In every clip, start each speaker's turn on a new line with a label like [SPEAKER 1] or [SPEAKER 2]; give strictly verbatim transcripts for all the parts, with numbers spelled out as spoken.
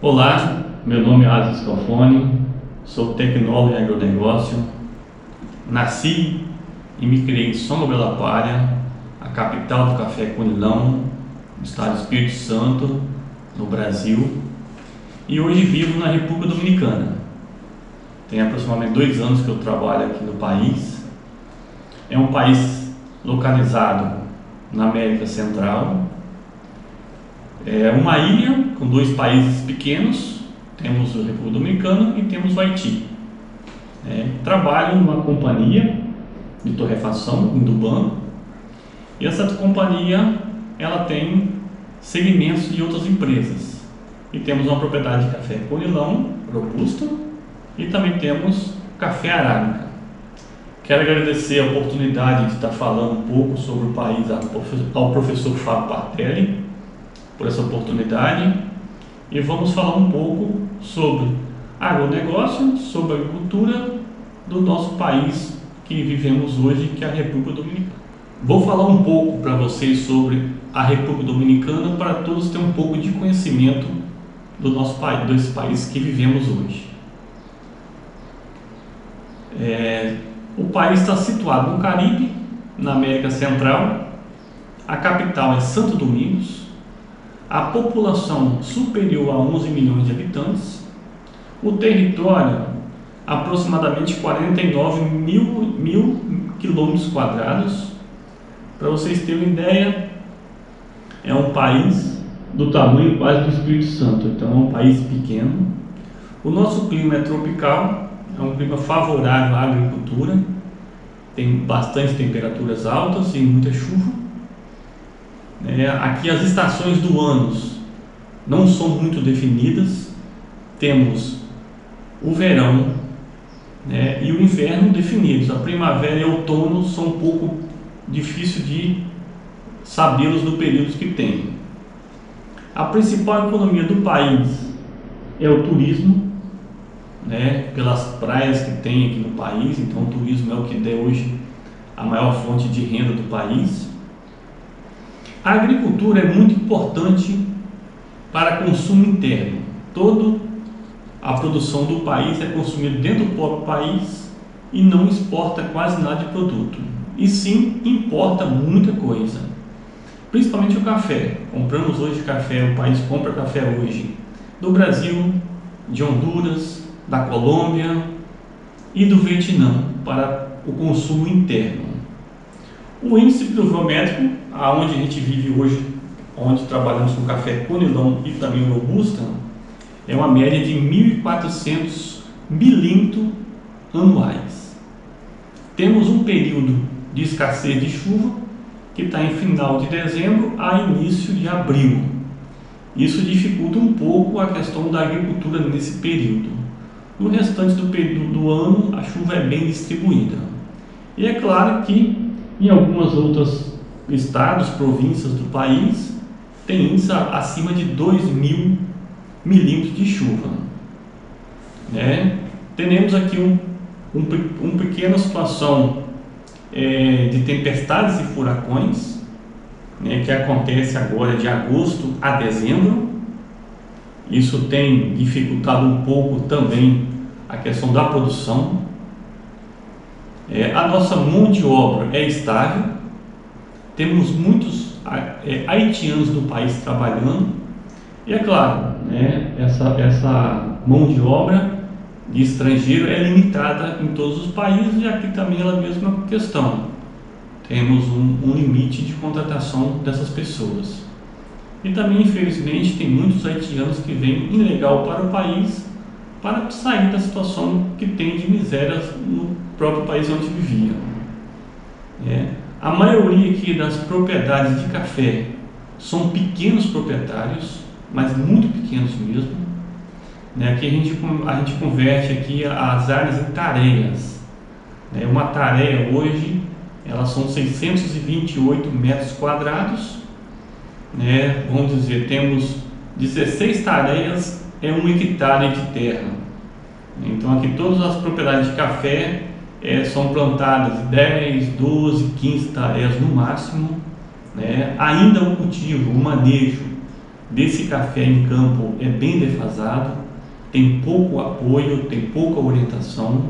[SPEAKER 1] Olá, meu nome é Alisson Scalfoni, sou tecnólogo em agronegócio, nasci e me criei em São Gabriel da Palha, a capital do café Conilão, no estado do Espírito Santo, no Brasil, e hoje vivo na República Dominicana. Tem aproximadamente dois anos que eu trabalho aqui no país. É um país localizado na América Central. É uma ilha com dois países pequenos, temos a República Dominicana e temos o Haiti. É, trabalho numa companhia de torrefação em Duban, e essa companhia ela tem segmentos de outras empresas. E temos uma propriedade de café Conilão Robusta e também temos café Arábica. Quero agradecer a oportunidade de estar falando um pouco sobre o país ao professor Fábio Partelli por essa oportunidade, e vamos falar um pouco sobre agronegócio, sobre a agricultura do nosso país que vivemos hoje, que é a República Dominicana. Vou falar um pouco para vocês sobre a República Dominicana, para todos terem um pouco de conhecimento do nosso país, desse país que vivemos hoje. É, o país está situado no Caribe, na América Central. A capital é Santo Domingos. A população superior a onze milhões de habitantes. O território, aproximadamente quarenta e nove mil quilômetros quadrados. Para vocês terem uma ideia, é um país do tamanho quase do Espírito Santo, então é um país pequeno. O nosso clima é tropical, é um clima favorável à agricultura, tem bastante temperaturas altas e muita chuva. É, aqui as estações do ano não são muito definidas. Temos o verão, né, e o inverno definidos. A primavera e o outono são um pouco difícil de sabê-los no período que tem. A principal economia do país é o turismo, né, pelas praias que tem aqui no país. Então o turismo é o que der hoje a maior fonte de renda do país. A agricultura é muito importante para consumo interno. Toda a produção do país é consumida dentro do próprio país e não exporta quase nada de produto. E sim, importa muita coisa, principalmente o café. Compramos hoje café, o país compra café hoje do Brasil, de Honduras, da Colômbia e do Vietnã para o consumo interno. O índice pluviométrico, aonde a gente vive hoje, onde trabalhamos com café Conilão e também Robusta, é uma média de mil e quatrocentos milímetros anuais. Temos um período de escassez de chuva que está em final de dezembro a início de abril. Isso dificulta um pouco a questão da agricultura nesse período. No restante do período do ano, a chuva é bem distribuída. E é claro que em algumas outros estados, províncias do país, tem índice acima de dois mil milímetros de chuva. Né? Temos aqui um, um, um pequena situação é, de tempestades e furacões, né, que acontece agora de agosto a dezembro. Isso tem dificultado um pouco também a questão da produção. É, a nossa mão de obra é estável, temos muitos é, haitianos no país trabalhando, e é claro, né, essa, essa mão de obra de estrangeiro é limitada em todos os países, e aqui também é a mesma questão. Temos um, um limite de contratação dessas pessoas. E também, infelizmente, tem muitos haitianos que vêm ilegal para o país para sair da situação que tem de miséria no próprio país onde vivia. É. A maioria aqui das propriedades de café são pequenos proprietários, mas muito pequenos mesmo. Né? Aqui a gente, a gente converte aqui as áreas em tareias. Né? Uma tareia hoje, elas são seiscentos e vinte e oito metros quadrados. Né? Vamos dizer, temos dezesseis tareias, é um hectare de terra. Então aqui todas as propriedades de café é, são plantadas dez, doze, quinze tareias no máximo. Né? Ainda o cultivo, o manejo desse café em campo é bem defasado, tem pouco apoio, tem pouca orientação.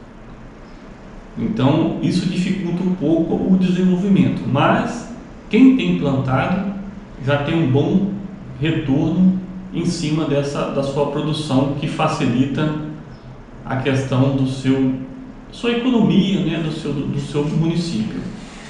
[SPEAKER 1] Então isso dificulta um pouco o desenvolvimento, mas quem tem plantado já tem um bom retorno em cima dessa, da sua produção, que facilita a questão do seu sua economia, né, do seu, do seu município,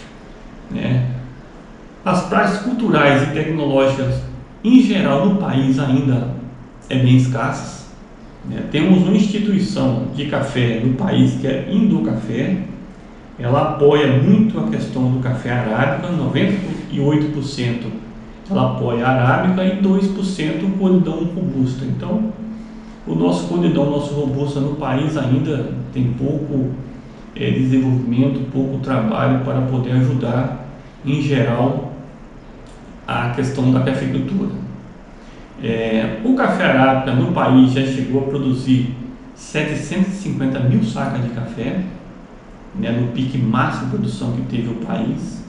[SPEAKER 1] né? As práticas culturais e tecnológicas em geral no país ainda é bem escassas, né? Temos uma instituição de café no país que é Indocafé. Ela apoia muito a questão do café arábica, noventa e oito por cento ela apoia a arábica e dois por cento o conidão robusta. Então, o nosso conidão, nosso robusta no país ainda tem pouco é, desenvolvimento, pouco trabalho para poder ajudar, em geral, a questão da cafeicultura. É, o café arábica no país já chegou a produzir setecentos e cinquenta mil sacas de café, né, no pique máximo de produção que teve o país.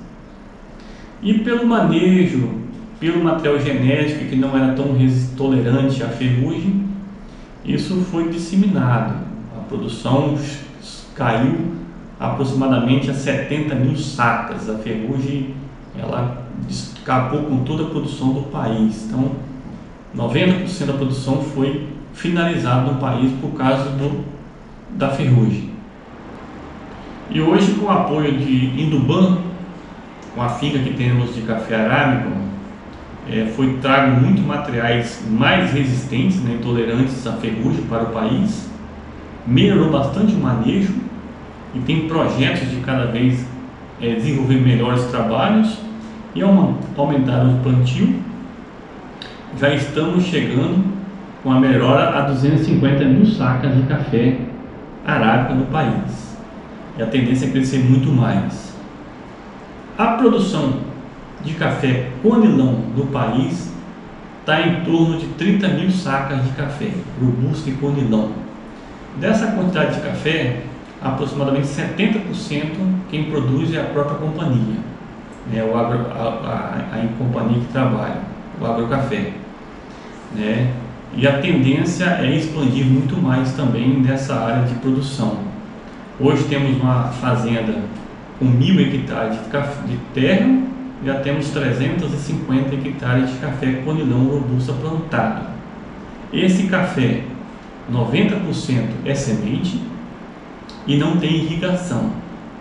[SPEAKER 1] E pelo manejo, pelo material genético que não era tão tolerante à ferrugem, isso foi disseminado. A produção caiu aproximadamente a setenta mil sacas. A ferrugem ela acabou com toda a produção do país. Então, noventa por cento da produção foi finalizada no país por causa do, da ferrugem. E hoje, com o apoio de Induban, com a finca que temos de café arábico, é, foi trago muito materiais mais resistentes, né, tolerantes à ferrugem para o país. Melhorou bastante o manejo e tem projetos de cada vez é, desenvolver melhores trabalhos e aumentar o plantio. Já estamos chegando com a melhora a duzentas e cinquenta mil sacas de café arábica no país. E a tendência é crescer muito mais. A produção de café conilão no país está em torno de trinta mil sacas de café robusta e conilão. Dessa quantidade de café, aproximadamente setenta por cento quem produz é a própria companhia, né, o agro, a, a, a companhia que trabalha, o agrocafé, né? E a tendência é expandir muito mais também nessa área de produção. Hoje temos uma fazenda com mil hectares de, café, de terra, já temos trezentos e cinquenta hectares de café conilão robusta plantado. Esse café, noventa por cento é semente e não tem irrigação.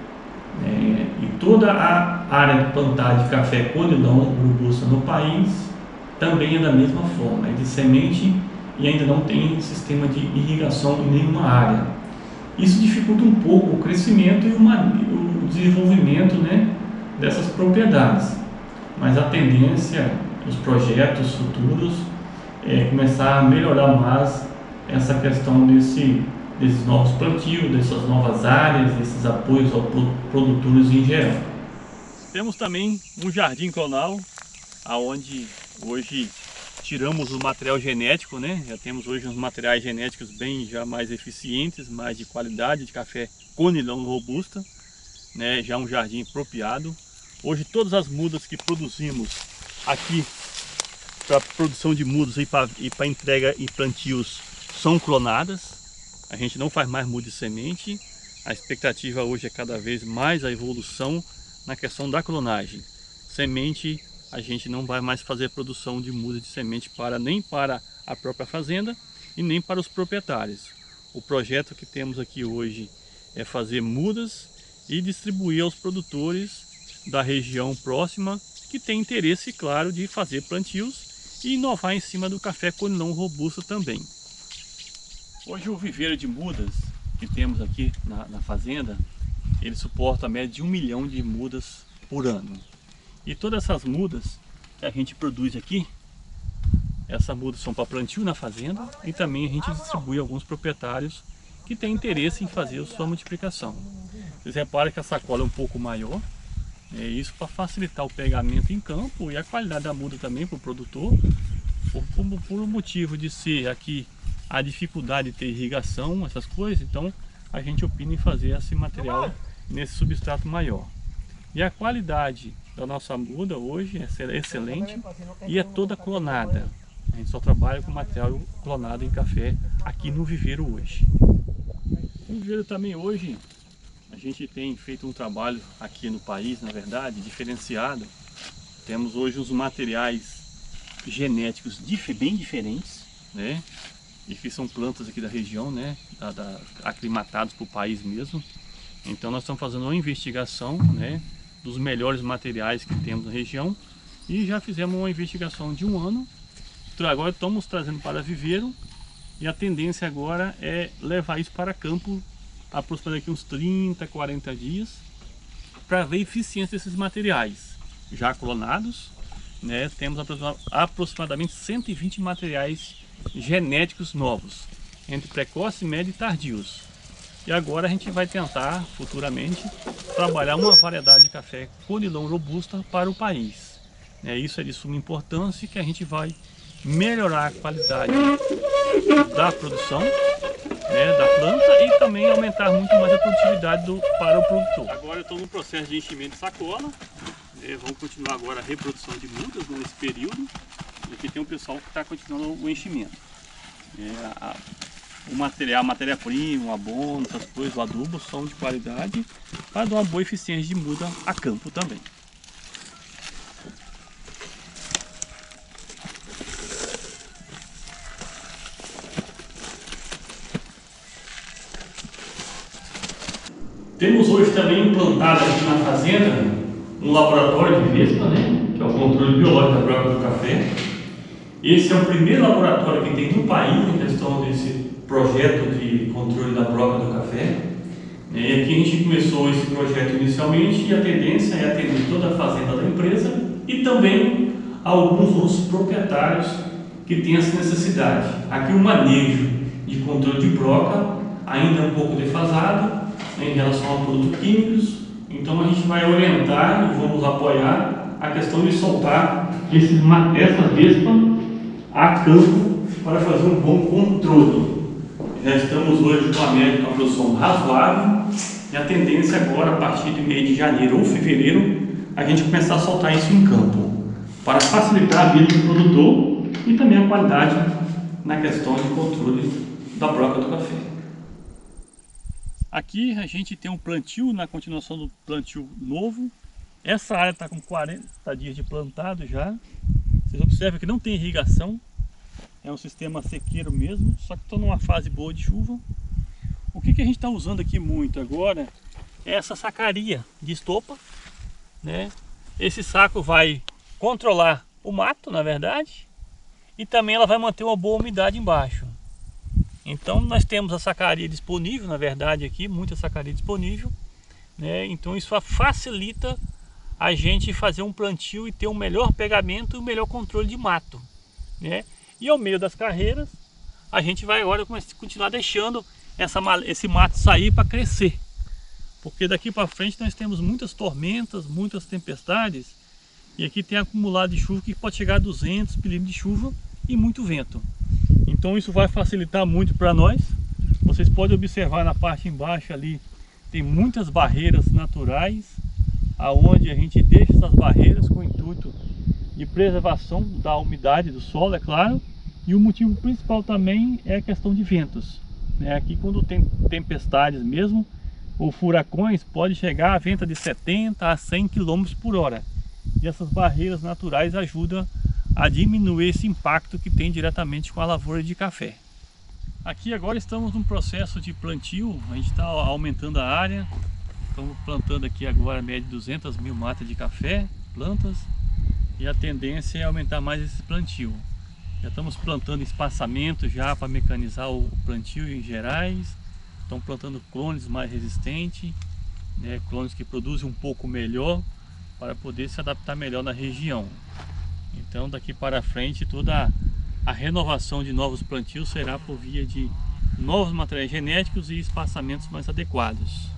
[SPEAKER 1] É, e toda a área de plantado de café conilão robusta no país também é da mesma forma, é de semente e ainda não tem sistema de irrigação em nenhuma área. Isso dificulta um pouco o crescimento e uma, o desenvolvimento, né, dessas propriedades, mas a tendência, os projetos futuros é começar a melhorar mais essa questão desse, desses novos plantios, dessas novas áreas, desses apoios aos produtores em geral. Temos também um jardim clonal, aonde hoje tiramos o material genético, né? Já temos hoje uns materiais genéticos bem já mais eficientes, mais de qualidade, de café conilão robusta, né? Já um jardim apropriado. Hoje todas as mudas que produzimos aqui para produção de mudas e para entrega e plantios são clonadas. A gente não faz mais muda de semente. A expectativa hoje é cada vez mais a evolução na questão da clonagem. Semente, a gente não vai mais fazer produção de muda de semente para, nem para a própria fazenda e nem para os proprietários. O projeto que temos aqui hoje é fazer mudas e distribuir aos produtores da região próxima que tem interesse, claro, de fazer plantios e inovar em cima do café conilão robusto também. Hoje o viveiro de mudas que temos aqui na, na fazenda, ele suporta a média de um milhão de mudas por ano. E todas essas mudas que a gente produz aqui, essas mudas são para plantio na fazenda e também a gente distribui a alguns proprietários que têm interesse em fazer a sua multiplicação. Vocês reparam que a sacola é um pouco maior, é isso para facilitar o pegamento em campo e a qualidade da muda também para o produtor, por, por, por motivo de ser aqui a dificuldade de ter irrigação, essas coisas, então a gente opina em fazer esse material nesse substrato maior. E a qualidade da nossa muda hoje é excelente e é toda clonada. A gente só trabalha com material clonado em café aqui no viveiro hoje. No viveiro também hoje a gente tem feito um trabalho aqui no país, na verdade, diferenciado. Temos hoje os materiais genéticos bem diferentes, né? E que são plantas aqui da região, né? Da, da, aclimatados para o país mesmo. Então nós estamos fazendo uma investigação, né, dos melhores materiais que temos na região e já fizemos uma investigação de um ano. Agora estamos trazendo para viveiro e a tendência agora é levar isso para campo aproximadamente uns trinta, quarenta dias para ver a eficiência desses materiais já clonados, né? Temos aproximadamente cento e vinte materiais genéticos novos, entre precoce, médio e tardios. E agora a gente vai tentar, futuramente, trabalhar uma variedade de café Conilon Robusta para o país. É, isso é de suma importância, que a gente vai melhorar a qualidade da produção, né, da planta e também aumentar muito mais a produtividade do, para o produtor. Agora eu estou no processo de enchimento de sacola. É, vamos continuar agora a reprodução de mudas nesse período. E aqui tem um pessoal que está continuando o enchimento. É, a, O material, a matéria-prima, o abono, essas coisas, o adubo são de qualidade para dar uma boa eficiência de muda a campo também. Temos hoje também implantado aqui na fazenda um laboratório de vespa, né, que é o controle biológico da broca do café. Esse é o primeiro laboratório que tem no país em questão desse projeto de controle da broca do café. E aqui a gente começou esse projeto inicialmente e a tendência é atender toda a fazenda da empresa e também alguns outros proprietários que têm essa necessidade. Aqui o manejo de controle de broca ainda é um pouco defasado, né, em relação a produtos químicos, então a gente vai orientar e vamos apoiar a questão de soltar esses, essas vespas a campo para fazer um bom controle. Já estamos hoje com a média de uma produção razoável e a tendência agora, a partir de meio de janeiro ou fevereiro, a gente começar a soltar isso em campo, para facilitar a vida do produtor e também a qualidade na questão de controle da broca do café. Aqui a gente tem um plantio, na continuação do plantio novo. Essa área está com quarenta dias de plantado já. Vocês observam que não tem irrigação. É um sistema sequeiro mesmo, só que estou numa fase boa de chuva. O que, que a gente está usando aqui muito agora é essa sacaria de estopa, né? Esse saco vai controlar o mato, na verdade, e também ela vai manter uma boa umidade embaixo. Então nós temos a sacaria disponível, na verdade aqui, muita sacaria disponível, né? Então isso facilita a gente fazer um plantio e ter um melhor pegamento e um melhor controle de mato, né? E ao meio das carreiras, a gente vai agora continuar deixando essa, esse mato sair para crescer. Porque daqui para frente nós temos muitas tormentas, muitas tempestades. E aqui tem acumulado de chuva que pode chegar a duzentos milímetros de chuva e muito vento. Então isso vai facilitar muito para nós. Vocês podem observar na parte embaixo ali, tem muitas barreiras naturais, aonde a gente deixa essas barreiras com o intuito de preservação da umidade do solo, é claro, e o motivo principal também é a questão de ventos, né? Aqui quando tem tempestades mesmo, ou furacões, pode chegar a vento de setenta a cem quilômetros por hora, e essas barreiras naturais ajudam a diminuir esse impacto que tem diretamente com a lavoura de café. Aqui agora estamos num processo de plantio, a gente está aumentando a área, estamos plantando aqui agora a média de duzentas mil matas de café, plantas, e a tendência é aumentar mais esse plantio. Já estamos plantando espaçamento já para mecanizar o plantio em gerais. Estão plantando clones mais resistentes, né, clones que produzem um pouco melhor para poder se adaptar melhor na região. Então daqui para frente toda a renovação de novos plantios será por via de novos materiais genéticos e espaçamentos mais adequados.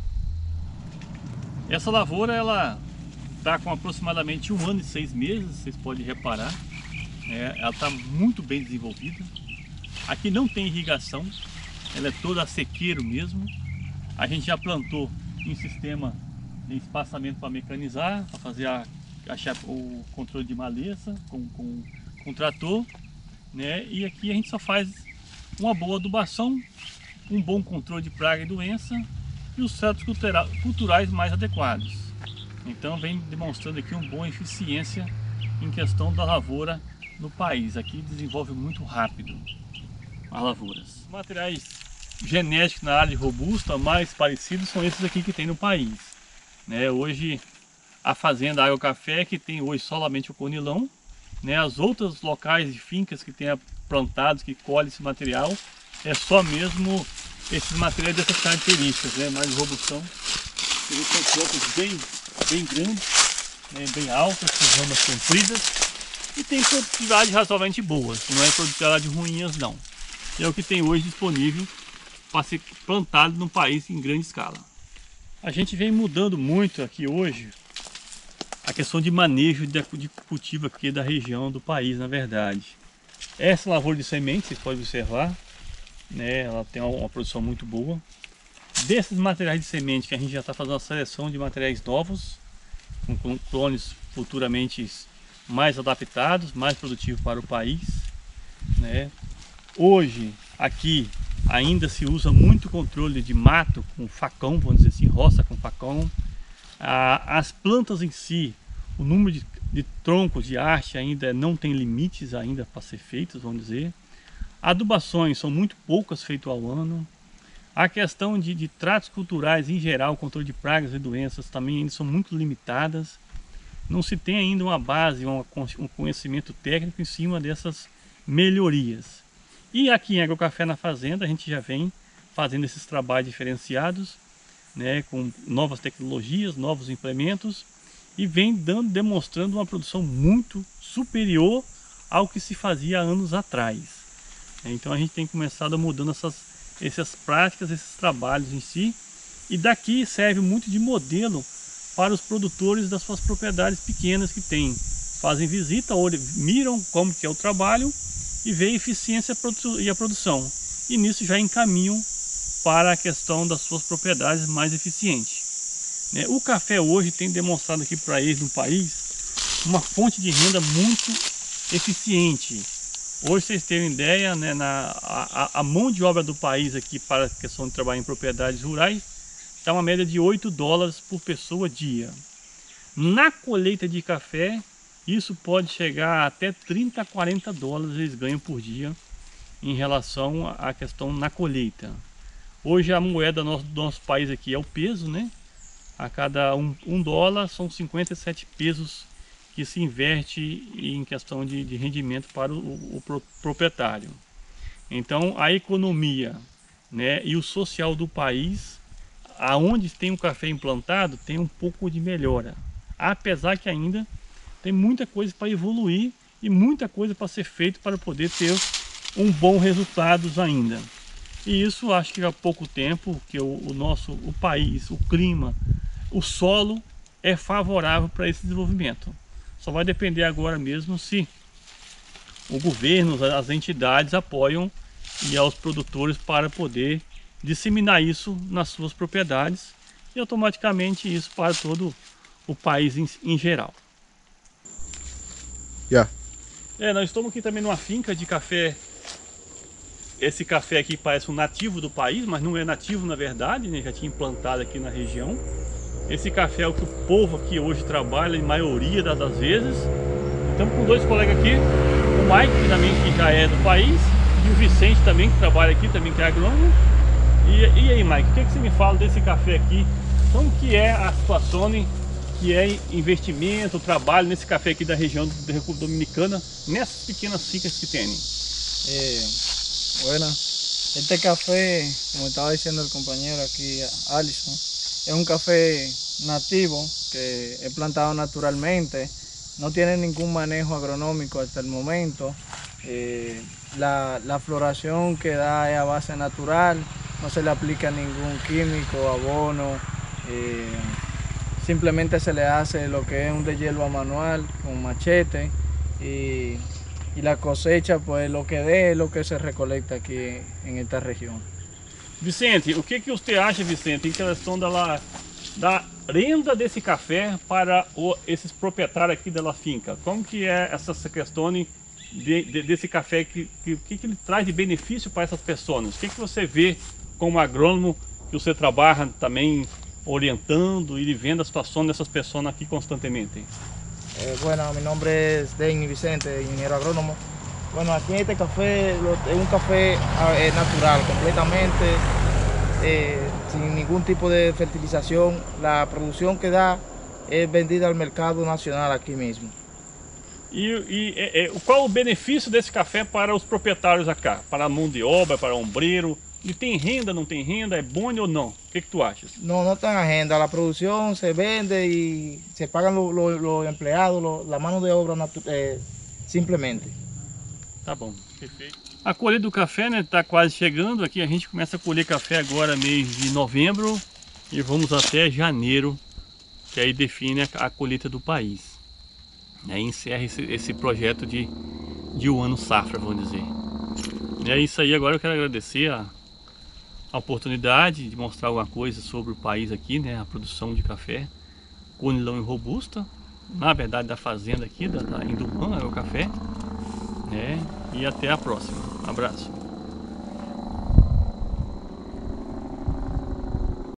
[SPEAKER 1] Essa lavoura ela está com aproximadamente um ano e seis meses, vocês podem reparar, é, ela está muito bem desenvolvida. Aqui não tem irrigação, ela é toda a sequeiro mesmo. A gente já plantou em sistema de espaçamento para mecanizar, para fazer a, o controle de maleza com, com, com trator, né? E aqui a gente só faz uma boa adubação, um bom controle de praga e doença e os tratos culturais mais adequados. Então vem demonstrando aqui uma boa eficiência em questão da lavoura no país. Aqui desenvolve muito rápido as lavouras. Os materiais genéticos na área de robusta mais parecidos são esses aqui que tem no país, né? Hoje a fazenda Água Café que tem hoje solamente o conilão, né? As outras locais de fincas que tenha plantados, que colhem esse material, é só mesmo esses materiais dessas características, né? Mais robustão. Eles são troncos bem, bem grandes, né? Bem altas, com ramas compridas e tem produtividade razoavelmente boa, não é produtividade ruins não. É o que tem hoje disponível para ser plantado no país em grande escala. A gente vem mudando muito aqui hoje a questão de manejo de cultivo aqui da região do país, na verdade. Essa lavoura de semente, vocês podem observar, né, ela tem uma produção muito boa. Desses materiais de semente que a gente já está fazendo a seleção de materiais novos, com clones futuramente mais adaptados, mais produtivos para o país, né. Hoje, aqui, ainda se usa muito controle de mato com facão, vamos dizer assim, roça com facão. As plantas em si, o número de, de troncos de haste ainda não tem limites ainda para ser feitos, vamos dizer. Adubações são muito poucas feitas ao ano. A questão de, de tratos culturais em geral, controle de pragas e doenças também ainda são muito limitadas. Não se tem ainda uma base, um, um conhecimento técnico em cima dessas melhorias. E aqui em Água Café na Fazenda a gente já vem fazendo esses trabalhos diferenciados, né, com novas tecnologias, novos implementos e vem dando, demonstrando uma produção muito superior ao que se fazia anos atrás. Então a gente tem começado a mudando essas, essas práticas, esses trabalhos em si, e daqui serve muito de modelo para os produtores das suas propriedades pequenas que têm. Fazem visita, miram como que é o trabalho e veem a eficiência e a produção. E nisso já encaminham para a questão das suas propriedades mais eficientes. O café hoje tem demonstrado aqui para eles no país uma fonte de renda muito eficiente. Hoje, vocês terem ideia, né, na, a, a mão de obra do país aqui para a questão de trabalhar em propriedades rurais está uma média de oito dólares por pessoa dia. Na colheita de café, isso pode chegar até trinta a quarenta dólares eles ganham por dia em relação à questão na colheita. Hoje a moeda do nosso, do nosso país aqui é o peso, né? A cada um, um dólar são cinquenta e sete pesos que se inverte em questão de, de rendimento para o, o, o proprietário. Então a economia, né, e o social do país, aonde tem um café implantado, tem um pouco de melhora. Apesar que ainda tem muita coisa para evoluir e muita coisa para ser feito para poder ter um bom resultado ainda. E isso acho que há pouco tempo que o, o nosso o país, o clima, o solo é favorável para esse desenvolvimento. Só vai depender agora mesmo se o governo, as entidades apoiam e aos produtores para poder disseminar isso nas suas propriedades e automaticamente isso para todo o país em, em geral.
[SPEAKER 2] Yeah.
[SPEAKER 1] É, nós estamos aqui também numa finca de café. Esse café aqui parece um nativo do país, mas não é nativo na verdade, né? Já tinha implantado aqui na região. Esse café é o que o povo aqui hoje trabalha em maioria das vezes. Estamos com dois colegas aqui, o Mike, que também que já é do país, e o Vicente também, que trabalha aqui, também que é agrônomo. E, e aí, Mike, o que, é que você me fala desse café aqui? Como que é a situação, que é investimento, trabalho nesse café aqui da região da República Dominicana, nessas pequenas fincas que tem?
[SPEAKER 3] Eh, bueno, este café, como estaba diciendo el compañero aquí, Alison, es un café nativo que es plantado naturalmente, no tiene ningún manejo agronómico hasta el momento. Eh, la, la floración que da es a base natural, no se le aplica ningún químico, abono, eh, simplemente se le hace lo que es un deshierva manual con machete y, y la cosecha, pues lo que dé es lo que se recolecta aqui em esta região.
[SPEAKER 1] Vicente, o que que você acha, Vicente, em questão da, da
[SPEAKER 2] renda desse café para o, esses proprietários aqui da finca? Como que é essa questão de, de, desse café, que, que, que, que ele traz de benefício para essas pessoas? O que, que você vê como agrônomo, que você trabalha também orientando y viendo la situación de esas personas aquí constantemente?
[SPEAKER 3] Eh, bueno, mi nombre es Denny Vicente, ingeniero agrónomo. Bueno, aquí en este café lo- es un café eh, natural, completamente, eh, sin ningún tipo de fertilización. La producción que da es vendida al mercado nacional aquí mismo.
[SPEAKER 2] E, e é, é, qual o benefício desse café para os proprietários acá? Para a mão de obra, para o ombreiro? Ele tem renda, não tem renda? É bom ou não? O que, que tu achas?
[SPEAKER 3] No, no está en agenda, la producción se vende y se pagan los los- los empleados, los- la mano de obra natu- eh, simplemente.
[SPEAKER 2] Tá bom, perfeito. A colheita do café, né, tá quase chegando. Aqui a gente começa a colher café agora mês de novembro e vamos até janeiro, que aí define a, a colheita do país. Aí encerra esse, esse projeto de, de um ano safra, vamos dizer. E é isso aí. Agora eu quero agradecer a, a oportunidade de mostrar alguma coisa sobre o país aqui, né, a produção de café, Conilon e Robusta, na verdade da fazenda aqui, da, da Indumã, é o café, né, e até a próxima. Um abraço.